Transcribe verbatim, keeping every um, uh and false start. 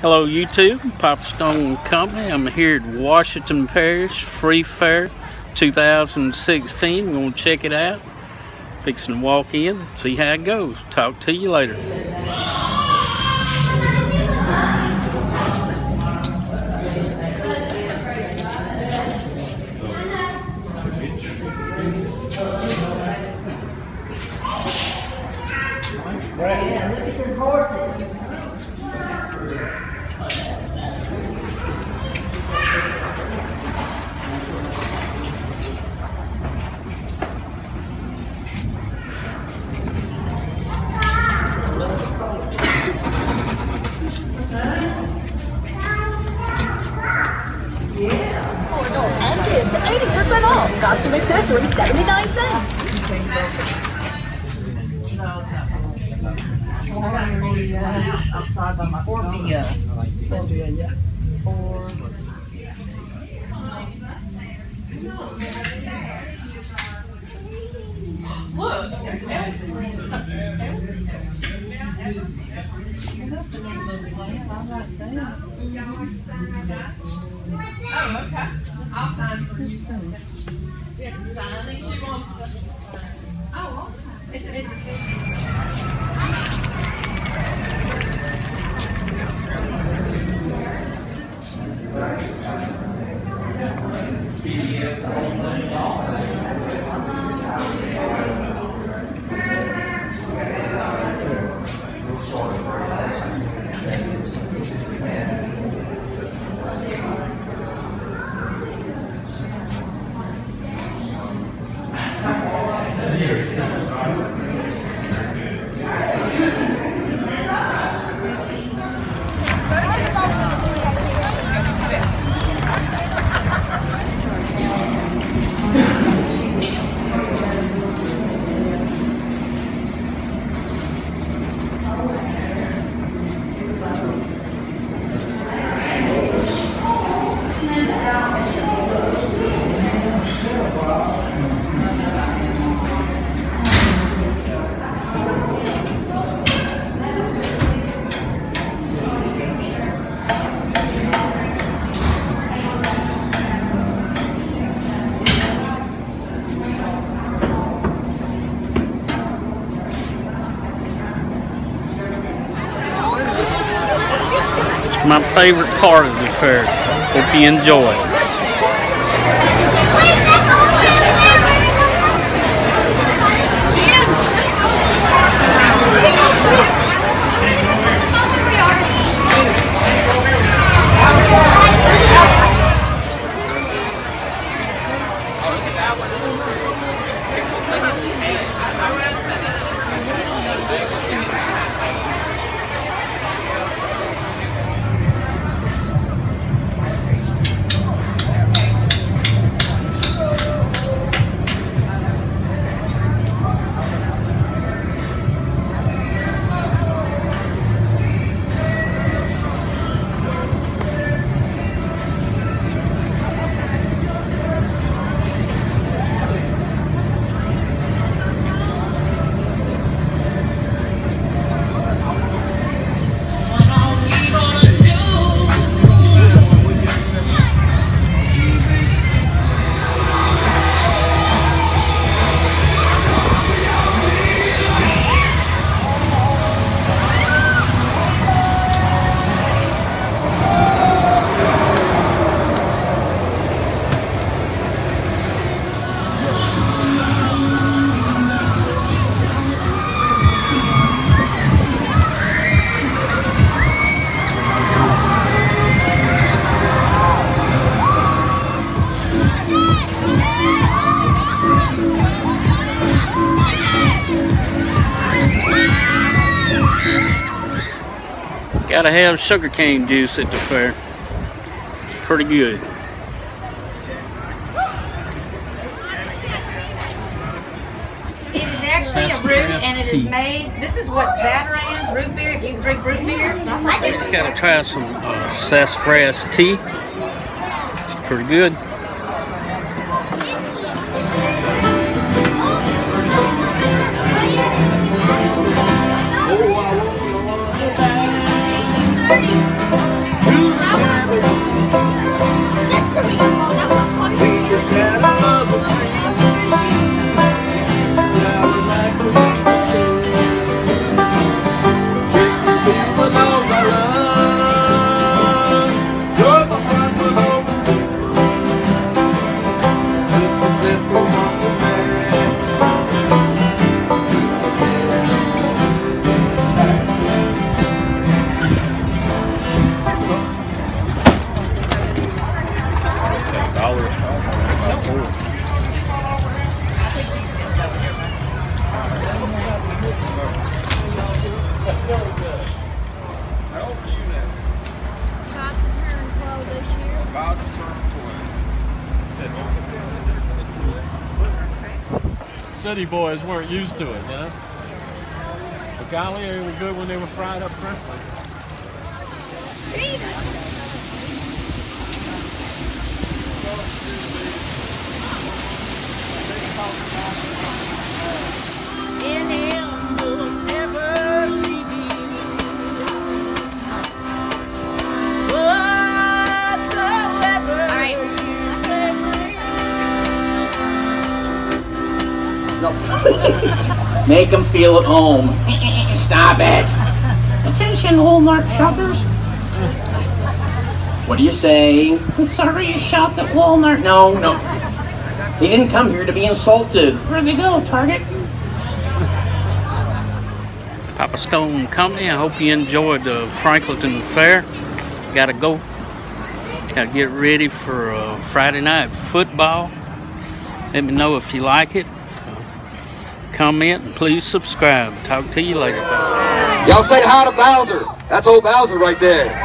Hello YouTube, PapaStone and Company. I'm here at Washington Parish Free Fair two thousand sixteen. We're going to check it out. Fixing to walk in, see how it goes. Talk to you later. Yeah, look at his horses. Yeah. For adults and kids, eighty percent off. Costume accessories, seventy-nine cents. Outside by my four P M. Four P M, yeah. Four. Look. Oh, okay. I'll sign for you. You have to sign it. She wants to. Oh, okay. It's an education. My favorite part of the fair. Hope you enjoy it. Gotta have sugarcane juice at the fair. It's pretty good. It is actually a root, and it is made. This is what Zatarain's root beer. If you can drink root beer, Just gotta try some uh, sassafras tea. It's pretty good. Thank you. Century ago, that was a hundred years ago. City boys weren't used to it, you know? But golly, they were good when they were fried up freshly. Make them feel at home. Stop it. Attention, Walmart shoppers. What do you say? Sorry you shopped at Walmart. No, no. He didn't come here to be insulted. Where'd they go, Target? Papa Stone Company, I hope you enjoyed the Franklinton Fair. Gotta go. Gotta get ready for uh, Friday night football. Let me know if you like it. Comment and please subscribe. Talk to you later. Y'all say hi to Bowser. That's old Bowser right there.